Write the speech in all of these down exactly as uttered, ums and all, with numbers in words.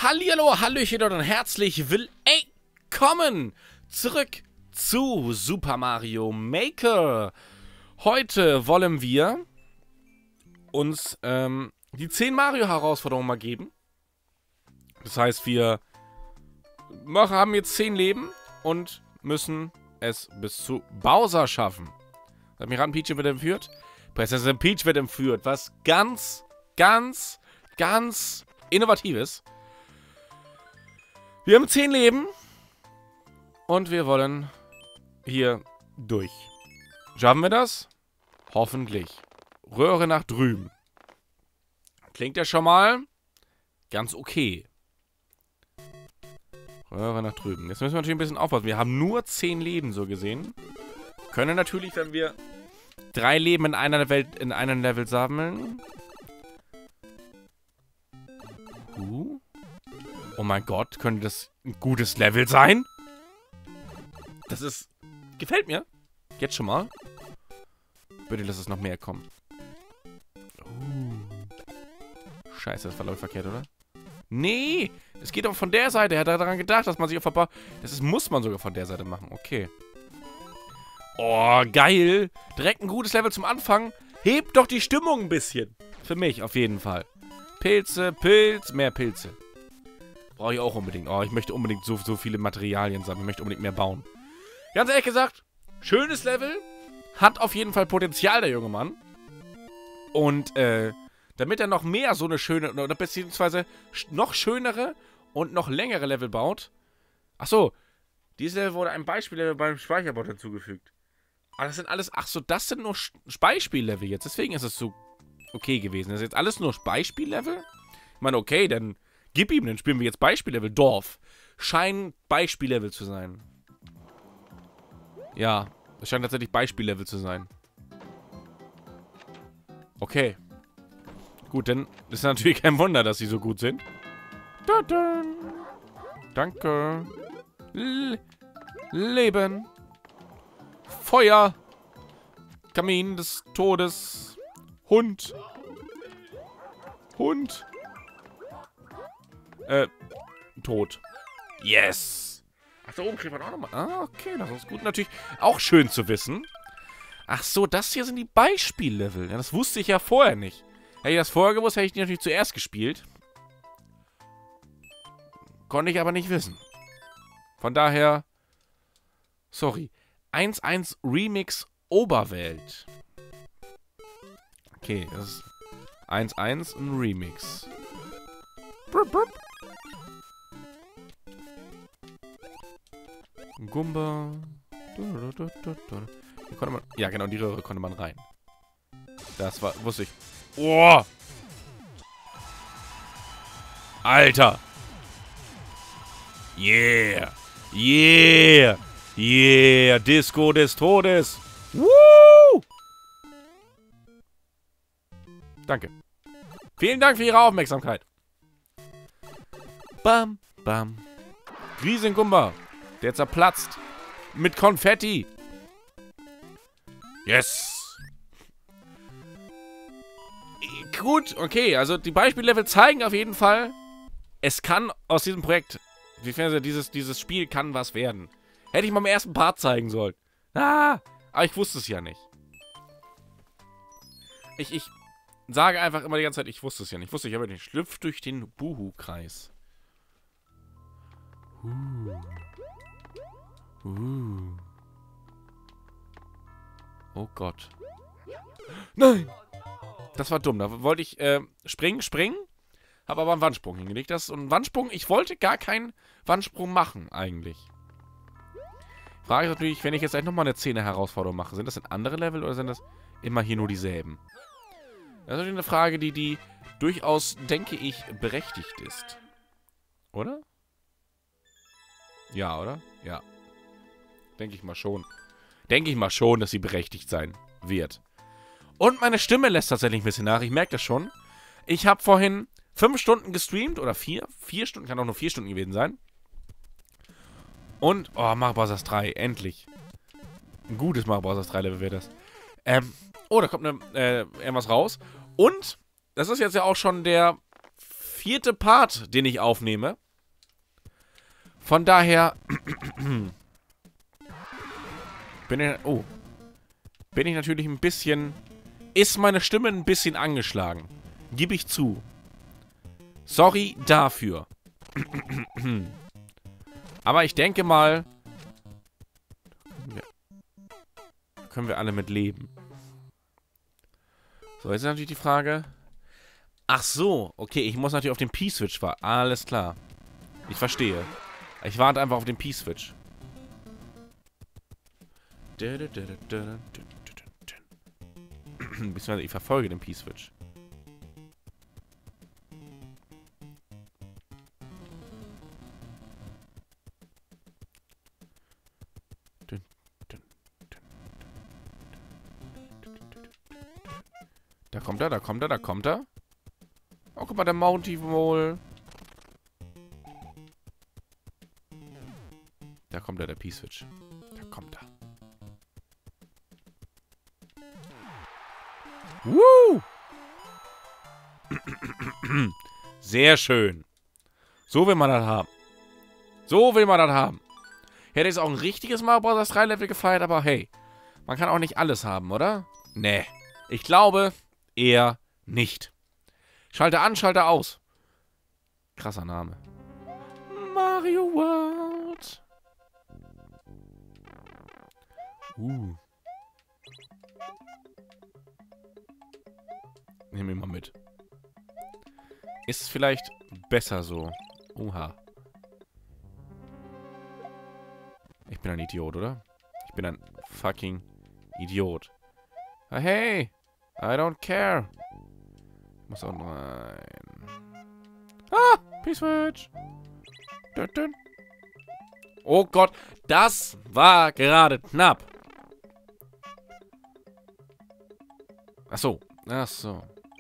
Hallihallo, Hallöchen und herzlich willkommen zurück zu Super Mario Maker. Heute wollen wir uns ähm, die zehn Mario-Herausforderungen mal geben. Das heißt, wir machen, haben jetzt zehn Leben und müssen es bis zu Bowser schaffen. Admiral Peach wird entführt. Prinzessin Peach wird entführt. Was ganz, ganz, ganz Innovatives. Wir haben zehn Leben. Und wir wollen hier durch. Schaffen wir das? Hoffentlich. Röhre nach drüben. Klingt ja schon mal ganz okay. Röhre nach drüben. Jetzt müssen wir natürlich ein bisschen aufpassen. Wir haben nur zehn Leben so gesehen. Können natürlich, wenn wir drei Leben in einer Welt, in einem Level sammeln. Uh. Oh mein Gott, könnte das ein gutes Level sein? Das ist... Gefällt mir. Jetzt schon mal. Bitte, lass es noch mehr kommen. Uh. Scheiße, das war glaube ich verkehrt, oder? Nee, es geht doch von der Seite. Er hat daran gedacht, dass man sich auf Verba... Das ist, muss man sogar von der Seite machen. Okay. Oh, geil. Direkt ein gutes Level zum Anfang. Hebt doch die Stimmung ein bisschen. Für mich auf jeden Fall. Pilze, Pilz, mehr Pilze. Brauche ich auch unbedingt. Oh, ich möchte unbedingt so, so viele Materialien sammeln. Ich möchte unbedingt mehr bauen. Ganz ehrlich gesagt, schönes Level. Hat auf jeden Fall Potenzial, der junge Mann. Und, äh, damit er noch mehr so eine schöne, oder beziehungsweise noch schönere und noch längere Level baut. Achso, dieses Level wurde ein Beispiellevel beim Speicherbot hinzugefügt. Aber das sind alles, ach so, das sind nur Beispiellevel jetzt. Deswegen ist es so okay gewesen. Das ist jetzt alles nur Beispiellevel? Ich meine, okay, dann gib ihm, dann spielen wir jetzt Beispiellevel. Dorf. Scheint Beispiellevel zu sein. Ja, es scheint tatsächlich Beispiellevel zu sein. Okay. Gut, dann ist natürlich kein Wunder, dass sie so gut sind. Da -da. Danke. L Leben. Feuer. Kamin des Todes. Hund. Hund. Äh, tot. Yes. Ach, da oben kriegt man auch nochmal. Ah, okay, das ist gut. Natürlich auch schön zu wissen. Ach so, das hier sind die Beispiellevel. Ja, das wusste ich ja vorher nicht. Hätte ich das vorher gewusst, hätte ich die natürlich zuerst gespielt. Konnte ich aber nicht wissen. Von daher, sorry. eins eins Remix Oberwelt. Okay, das ist eins eins ein Remix. Brup, brup. Gumba. Hier konnte man, ja, genau, die Röhre konnte man rein. Das war, wusste ich. Oh! Alter! Yeah! Yeah! Yeah! Disco des Todes! Woo! Danke. Vielen Dank für Ihre Aufmerksamkeit. Bam, bam. Riesengumba. Der zerplatzt. Mit Konfetti. Yes. Gut, okay. Also die Beispiellevel zeigen auf jeden Fall, es kann aus diesem Projekt, wie finde ich, dieses, dieses Spiel kann was werden. Hätte ich mal im ersten Part zeigen sollen. Ah, aber ich wusste es ja nicht. Ich, ich sage einfach immer die ganze Zeit, ich wusste es ja nicht. Ich wusste, ich habe nicht. Schlüpft durch den Buhu-Kreis. Uh. Uh. Oh Gott. Nein! Das war dumm. Da wollte ich äh, springen, springen. Habe aber einen Wandsprung hingelegt. Das ist ein Wandsprung. Ich wollte gar keinen Wandsprung machen, eigentlich. Frage ist natürlich, wenn ich jetzt gleich nochmal eine Zehner-Herausforderung mache, sind das denn andere Level oder sind das immer hier nur dieselben? Das ist natürlich eine Frage, die, die durchaus, denke ich, berechtigt ist. Oder? Ja, oder? Ja. Denke ich mal schon. Denke ich mal schon, dass sie berechtigt sein wird. Und meine Stimme lässt tatsächlich ein bisschen nach. Ich merke das schon. Ich habe vorhin fünf Stunden gestreamt. Oder vier. Vier Stunden. Kann auch nur vier Stunden gewesen sein. Und, oh, Mario Bros. drei. Endlich. Ein gutes Mario Bros. drei Level wäre das. Ähm, oh, da kommt eine, äh, irgendwas raus. Und, das ist jetzt ja auch schon der vierte Part, den ich aufnehme. Von daher bin ich, oh, bin ich natürlich ein bisschen, ist meine Stimme ein bisschen angeschlagen. Gebe ich zu. Sorry dafür. Aber ich denke mal, können wir alle mit leben. So, jetzt ist natürlich die Frage. Ach so, okay, ich muss natürlich auf den P-Switch warten. Alles klar. Ich verstehe. Ich warte einfach auf den P-Switch. Beziehungsweise ich verfolge den P-Switch. Da kommt er, da kommt er, da kommt er. Oh, guck mal, der Mountie wohl. Da kommt er, der P-Switch. Da kommt er. Woo! Sehr schön. So will man das haben. So will man das haben. Hätte jetzt auch ein richtiges Mario Bros. drei Level gefeiert, aber hey. Man kann auch nicht alles haben, oder? Nee. Ich glaube, eher nicht. Schalte an, schalte aus. Krasser Name. Mario World. Uh. Nehmen wir mal mit. Ist es vielleicht besser so? Oha. Ich bin ein Idiot, oder? Ich bin ein fucking Idiot. Ah, hey! I don't care. Muss auch rein. Ah! P-Switch! Dun, dun. Oh Gott, das war gerade knapp. Ach so. Ach so.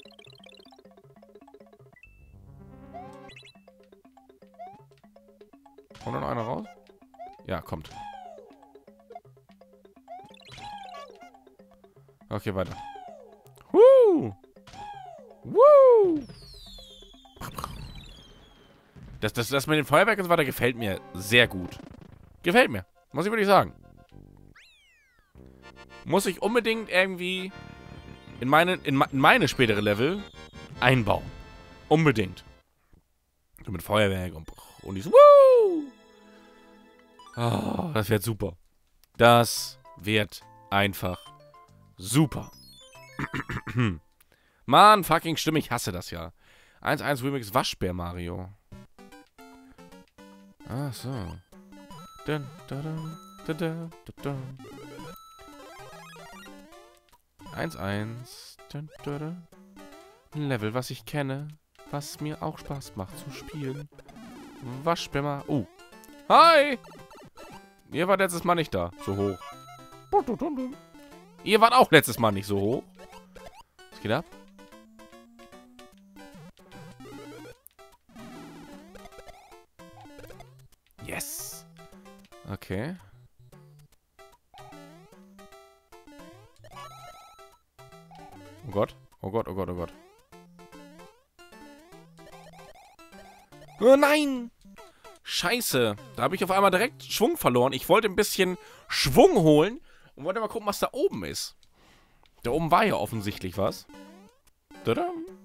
Kommt da noch einer raus? Ja, kommt. Okay, weiter. Woo! Woo! Das, das, das mit dem Feuerwerk und so weiter gefällt mir sehr gut. Gefällt mir. Muss ich wirklich sagen. Muss ich unbedingt irgendwie in meine, in, in meine spätere Level einbauen. Unbedingt. So mit Feuerwerk und, und dieses Woo! Oh, das wird super. Das wird einfach super. Mann, fucking Stimme, ich hasse das ja. eins eins Remix Waschbär Mario. Ach so. Dun, dun, dun, dun, dun, dun. eins eins. Dun, dun, dun. Ein Level, was ich kenne, was mir auch Spaß macht zu spielen. Waschbär Mario. Oh. Hi! Ihr wart letztes Mal nicht da, so hoch. Ihr wart auch letztes Mal nicht so hoch. Was geht ab? Yes. Okay. Oh Gott. Oh Gott, oh Gott, oh Gott. Oh nein! Scheiße. Da habe ich auf einmal direkt Schwung verloren. Ich wollte ein bisschen Schwung holen und wollte mal gucken, was da oben ist. Da oben war ja offensichtlich was. Ich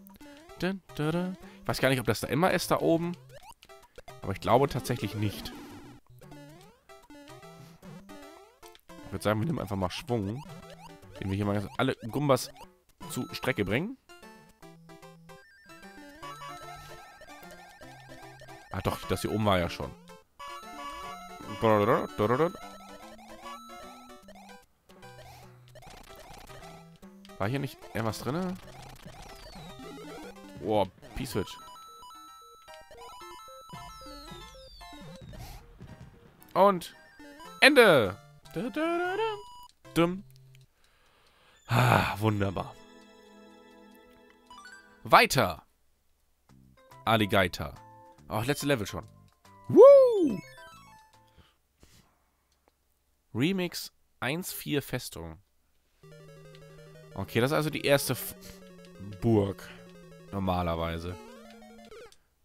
weiß gar nicht, ob das da immer ist, da oben. Aber ich glaube tatsächlich nicht. Ich würde sagen, wir nehmen einfach mal Schwung. Den wir hier mal alle Gumbas zu Strecke bringen. Ah doch, das hier oben war ja schon. War hier nicht irgendwas drin? Oh, P-Switch. Und Ende. Dumm. Ah, wunderbar. Weiter. Alligator. Oh, letzte Level schon. Woo! Remix eins Punkt vier Festung. Okay, das ist also die erste F Burg. Normalerweise.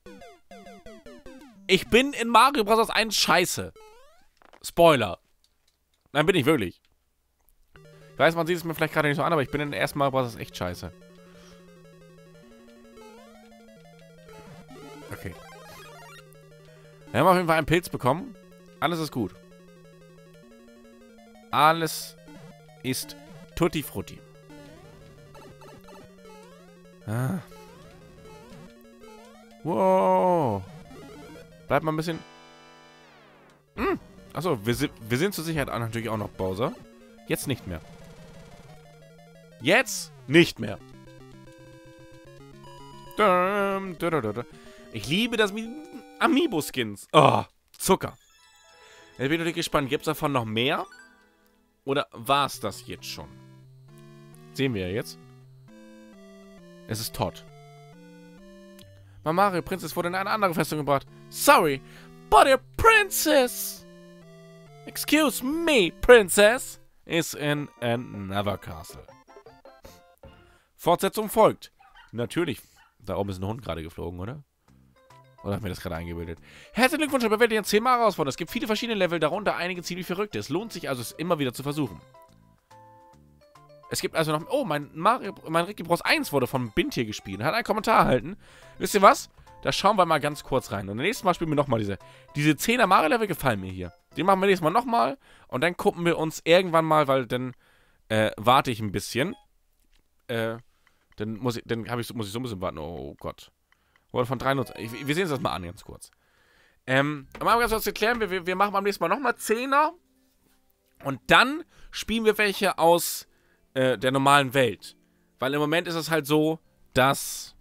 Ich bin in Mario Bros. eins scheiße. Spoiler. Nein, bin ich wirklich. Ich weiß, man sieht es mir vielleicht gerade nicht so an, aber ich bin in den ersten Mario Bros. Echt scheiße. Okay. Wir haben auf jeden Fall einen Pilz bekommen. Alles ist gut. Alles ist tutti frutti. Ah. Wow. Bleibt mal ein bisschen... Hm. Achso, wir sind, wir sind zur Sicherheit natürlich auch noch Bowser. Jetzt nicht mehr. Jetzt nicht mehr. Ich liebe das Amiibo-Skins. Oh, Zucker. Jetzt bin ich natürlich gespannt. Gibt es davon noch mehr? Oder war es das jetzt schon? Sehen wir ja jetzt. Es ist Todd. Mario Princess wurde in eine andere Festung gebracht. Sorry, but your princess, excuse me, princess, is in another castle. Fortsetzung folgt. Natürlich. Da oben ist ein Hund gerade geflogen, oder? Oder hat mir das gerade eingebildet? Herzlichen Glückwunsch, aber werdet ihr zehn Mal herausfordern. Es gibt viele verschiedene Level, darunter einige ziemlich verrückte. Es lohnt sich also, es immer wieder zu versuchen. Es gibt also noch... Oh, mein, Mario, mein Ricky Bros. eins wurde von Bint hier gespielt. Hat einen Kommentar erhalten. Wisst ihr was? Da schauen wir mal ganz kurz rein. Und nächstes Mal spielen wir nochmal diese... Diese zehner Mario-Level gefallen mir hier. Die machen wir nächstes Mal nochmal. Und dann gucken wir uns irgendwann mal, weil dann äh, warte ich ein bisschen. Äh, dann muss ich, dann ich, muss ich so ein bisschen warten. Oh Gott. Wurde von drei Nutzer. Ich, wir sehen uns das mal an, ganz kurz. Ähm, mal ganz kurz erklären. Wir, wir, wir machen beim nächsten Mal nochmal zehner. Und dann spielen wir welche aus... der normalen Welt. Weil im Moment ist es halt so, dass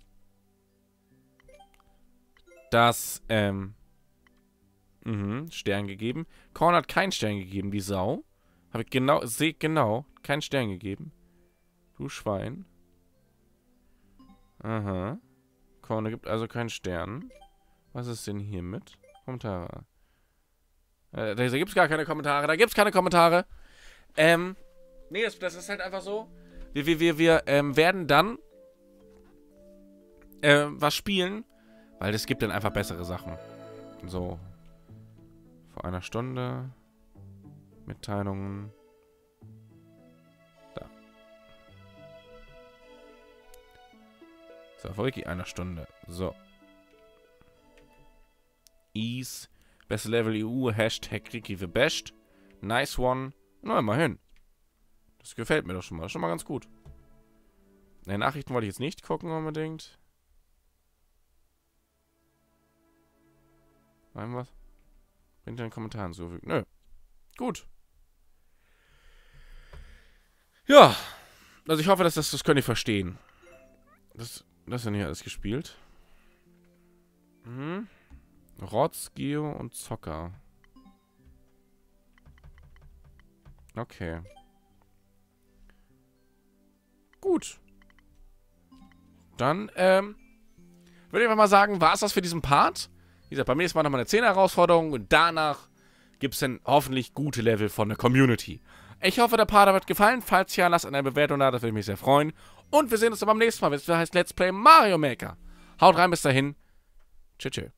dass, ähm mhm, Stern gegeben. Korn hat keinen Stern gegeben, die Sau. Habe ich genau, seht genau, keinen Stern gegeben. Du Schwein. Aha. Korn gibt also keinen Stern. Was ist denn hier mit? Kommentare. Äh, da gibt es gar keine Kommentare. Da gibt es keine Kommentare. Ähm Nee, das, das ist halt einfach so. Wir, wir, wir, wir ähm, werden dann äh, was spielen, weil es gibt dann einfach bessere Sachen. So. Vor einer Stunde. Mitteilungen. Da. So, vor Ricky einer Stunde. So. Ease. Beste Level E U. Hashtag Ricky the Best. Nice one. Na, immerhin. Das gefällt mir doch schon mal. Das ist schon mal ganz gut. Ne, Nachrichten wollte ich jetzt nicht gucken unbedingt. Nein, was? Bringt den Kommentaren zufügen. Nö. Gut. Ja. Also ich hoffe, dass das, das könnt ihr verstehen. Das, das ist ja nicht alles gespielt. Mhm. Rotz, Geo und Zocker. Okay. Gut. Dann, ähm, würde ich einfach mal sagen, war es das für diesen Part. Wie gesagt, beim nächsten Mal nochmal eine zehner Herausforderung und danach gibt es dann hoffentlich gute Level von der Community. Ich hoffe, der Part hat euch gefallen. Falls ja, lasst eine Bewertung da, das würde mich sehr freuen. Und wir sehen uns dann beim nächsten Mal, wenn es heißt Let's Play Mario Maker. Haut rein, bis dahin. Tschüss, tschüss.